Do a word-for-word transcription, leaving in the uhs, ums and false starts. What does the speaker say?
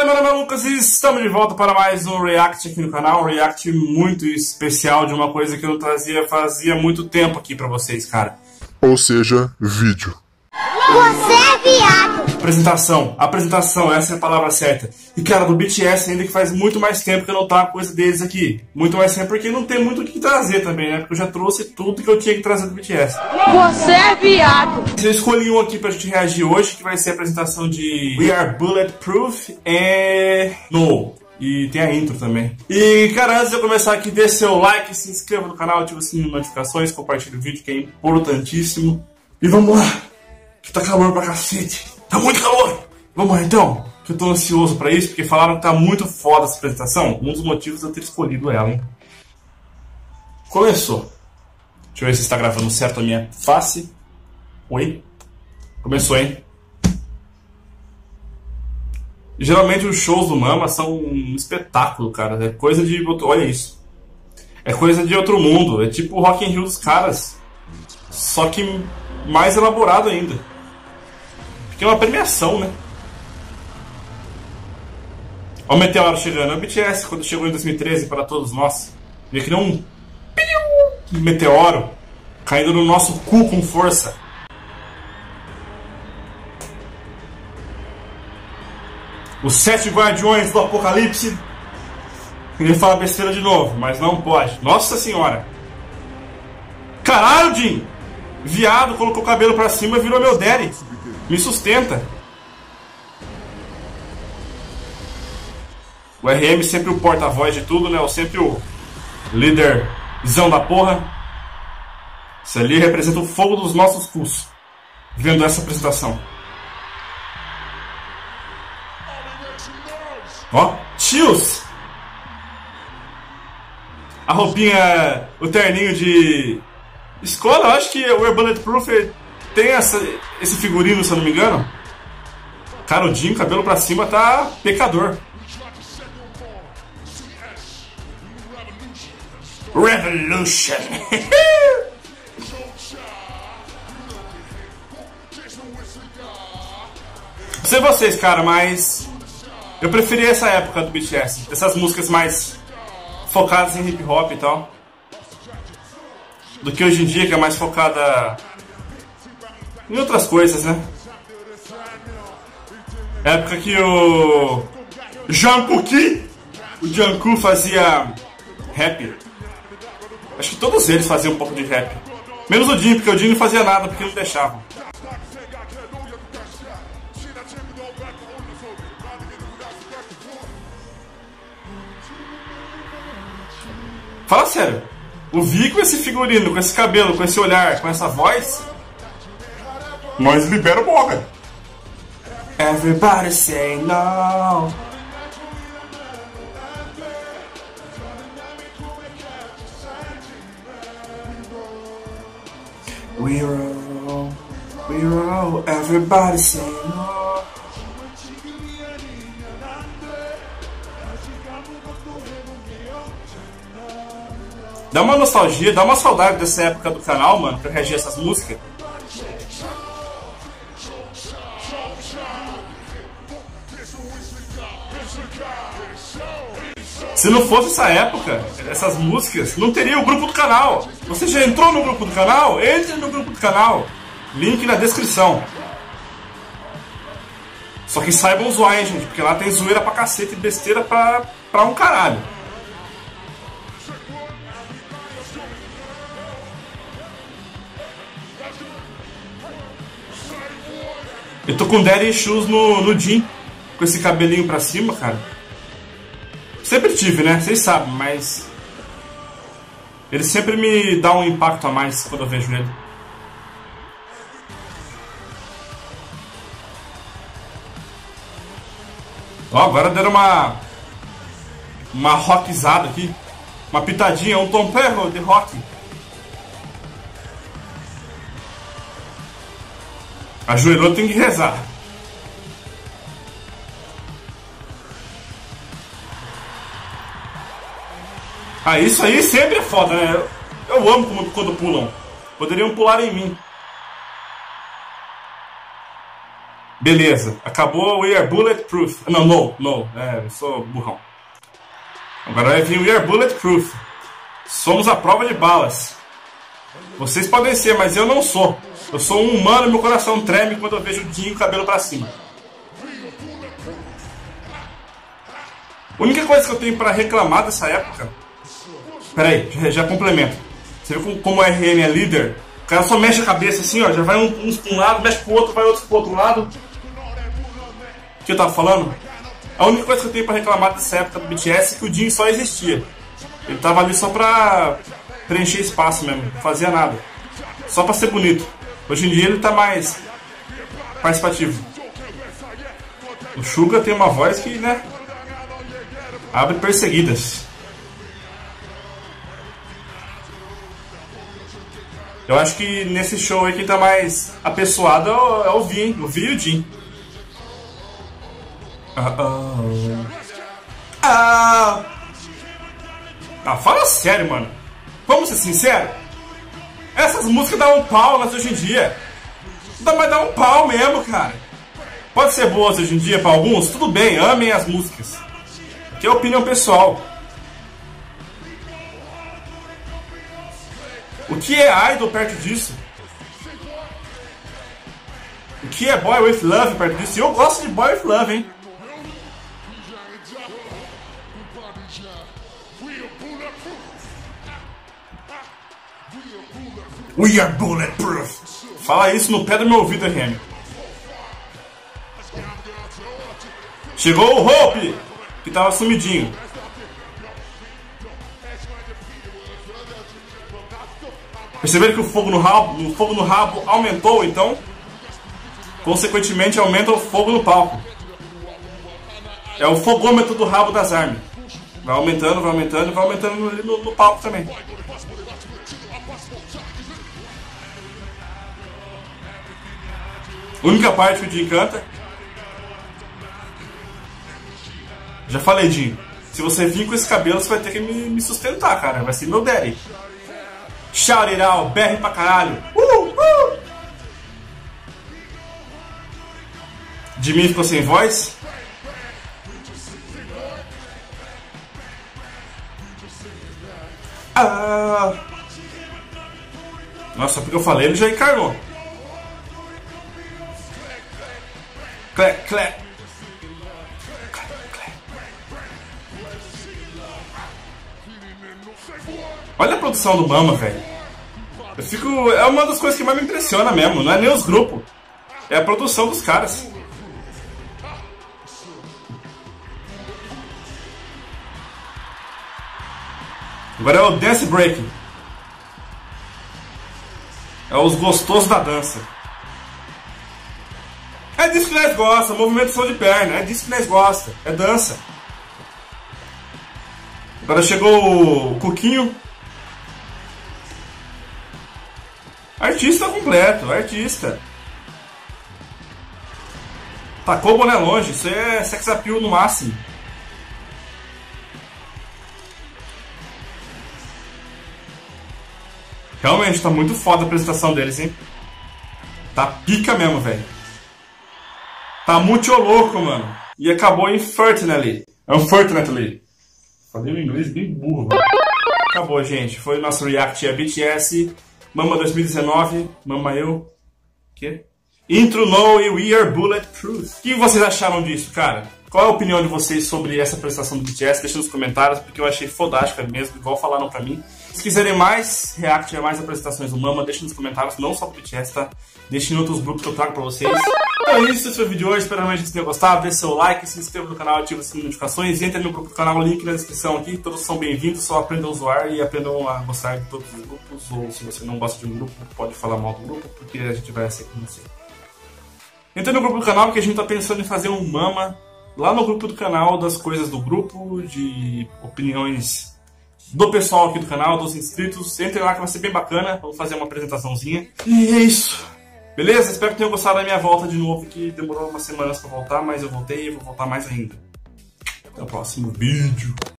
Fala, meu nome é Lucas e estamos de volta para mais um react aqui no canal. Um react muito especial de uma coisa que eu não trazia fazia muito tempo aqui pra vocês, cara. Ou seja, vídeo. Você é viado! Apresentação, apresentação, essa é a palavra certa. E cara, do B T S ainda que faz muito mais tempo que eu não trago coisa deles aqui. Muito mais tempo porque não tem muito o que trazer também, né? Porque eu já trouxe tudo que eu tinha que trazer do B T S. Você é viado! Eu escolhi um aqui pra gente reagir hoje, que vai ser a apresentação de We Are Bulletproof e... No. E tem a intro também. E cara, antes de eu começar aqui, dê seu like, se inscreva no canal, ative o sininho de notificações, compartilhe o vídeo que é importantíssimo. E vamos lá, que tá calor pra cacete. Tá muito calor! Vamos lá então, que eu tô ansioso pra isso, porque falaram que tá muito foda essa apresentação. Um dos motivos de eu ter escolhido ela, hein? Começou. Deixa eu ver se está gravando certo a minha face. Oi? Começou, hein? Geralmente os shows do Mama são um espetáculo, cara. É coisa de... Olha isso. É coisa de outro mundo. É tipo o Rock in Rio dos caras. Só que mais elaborado ainda. Porque é uma premiação, né? Olha o meteoro chegando. É o B T S quando chegou em dois mil e treze para todos nós. Veio que nem um... meteoro caindo no nosso cu com força. Os sete guardiões do apocalipse. Queria falar besteira de novo, mas não pode. Nossa senhora. Caralho, Jim. Viado, colocou o cabelo pra cima e virou meu daddy. Me sustenta. O R M sempre o porta-voz de tudo, né? Ou sempre o líderzão da porra. Isso ali representa o fogo dos nossos cus. Vendo essa apresentação. Ó, tios! A roupinha, o terninho de escola, eu acho que o We Are Bulletproof tem essa, esse figurino, se eu não me engano. Cara, o Jim, cabelo pra cima, tá pecador. Revolution! Não sei vocês, cara, mas eu preferi essa época do B T S, dessas músicas mais focadas em hip hop e tal, do que hoje em dia, que é mais focada em outras coisas, né? Época que o Jungkook, o Jungkook fazia rap. Acho que todos eles faziam um pouco de rap. Menos o Jim, porque o Jim não fazia nada, porque não deixava. Fala sério, o Vi com esse figurino, com esse cabelo, com esse olhar, com essa voz, nós libera o boga. Everybody say no. We roll, we roll, everybody say no. Dá uma nostalgia, dá uma saudade dessa época do canal, mano, pra reagir essas músicas. Se não fosse essa época, essas músicas, não teria o grupo do canal. Você já entrou no grupo do canal? Entre no grupo do canal. Link na descrição. Só que saibam zoar, hein, gente, porque lá tem zoeira pra cacete e besteira pra, pra um caralho. Eu tô com daddy issues no, no Jim, com esse cabelinho pra cima, cara. Sempre tive, né? Vocês sabem, mas ele sempre me dá um impacto a mais quando eu vejo ele. Ó, agora deram uma uma rockzada aqui. Uma pitadinha, um tom perro de rock. Ajoelhou, tem que rezar. Ah, isso aí sempre é foda, né? Eu, eu amo como, quando pulam. Poderiam pular em mim. Beleza, acabou o We Are Bulletproof. Não, não, não, é, eu sou burrão. Agora vai vir o We Are Bulletproof. Somos a prova de balas. Vocês podem ser, mas eu não sou. Eu sou um humano e meu coração treme quando eu vejo o Jim com o cabelo pra cima. A única coisa que eu tenho pra reclamar dessa época... Pera aí, já, já complemento. Você viu como, como o R M é líder? O cara só mexe a cabeça assim, ó. Já vai um, uns pra um lado, mexe pro outro, vai outro pro outro lado. O que eu tava falando? A única coisa que eu tenho pra reclamar dessa época do B T S é que o Jim só existia. Ele tava ali só pra preencher espaço mesmo, não fazia nada. Só pra ser bonito. Hoje em dia ele tá mais participativo. O Suga tem uma voz que, né, abre perseguidas. Eu acho que nesse show aí quem tá mais apessoado é o, é o Vin, o Vin e o Jim. Uh-oh. Ah, ah, fala sério, mano. Vamos ser sinceros? Essas músicas dão um pau nas hoje em dia. Dá, mas dá um pau mesmo, cara. Pode ser boas hoje em dia pra alguns, tudo bem, amem as músicas. Que é opinião pessoal. O que é idol perto disso? O que é boy with love perto disso? E eu gosto de boy with love, hein? We are bulletproof. Fala isso no pé do meu ouvido, R M. Chegou o Hope, que tava sumidinho. Perceberam que o fogo no rabo, o fogo no rabo aumentou, então, consequentemente, aumenta o fogo no palco. É o fogômetro do rabo das armas. Vai aumentando, vai aumentando, vai aumentando no, no, no palco também. Única parte que o Jim canta. Já falei, Jim. Se você vir com esse cabelo, você vai ter que me, me sustentar, cara. Vai ser meu daddy. Shout it out, berre pra caralho. Uh, uh. Jimmy ficou sem voz. Ah. Nossa, porque eu falei, ele já encarnou. Clé, clé. Olha a produção do Mama, velho. Eu fico... É uma das coisas que mais me impressiona mesmo. Não é nem os grupos. É a produção dos caras. Agora é o dance breaking. É os gostosos da dança. É disso que nós gostamos. Movimentação de perna. É disso que nós gostamos. É dança. Agora chegou o Cuquinho. Artista completo, artista. Tacou o boné longe, isso é sex appeal no máximo. Realmente, tá muito foda a apresentação deles, hein? Tá pica mesmo, velho. Tá muito louco, mano. E acabou Unfortunately. Unfortunately. Falei o inglês bem burro, mano. Acabou, gente. Foi o nosso react a B T S. Mama dois mil e dezenove, Mama eu. Que? Intro No e We Are Bulletproof. O que vocês acharam disso, cara? Qual é a opinião de vocês sobre essa apresentação do B T S? Deixa nos comentários, porque eu achei fodástica mesmo, igual falaram pra mim. Se quiserem mais react a mais apresentações do Mama, deixem nos comentários, não só do B T S, tá? Deixem em outros grupos que eu trago pra vocês. Então é isso, esse foi o vídeo de hoje. Espero realmente que vocês tenham gostado. Deixe seu like, se inscreva no canal, ative as notificações. Entre no grupo do canal, link na descrição aqui. Todos são bem-vindos, só aprendam a usar e aprendam a gostar de todos os grupos. Ou se você não gosta de um grupo, pode falar mal do grupo, porque a gente vai aceitar você. Entre no grupo do canal, porque a gente tá pensando em fazer um Mama lá no grupo do canal, das coisas do grupo, de opiniões do pessoal aqui do canal, dos inscritos. Entrem lá que vai ser bem bacana. Vamos fazer uma apresentaçãozinha. E é isso. Beleza? Espero que tenham gostado da minha volta de novo, que demorou umas semanas pra voltar, mas eu voltei e vou voltar mais ainda. Até o próximo vídeo.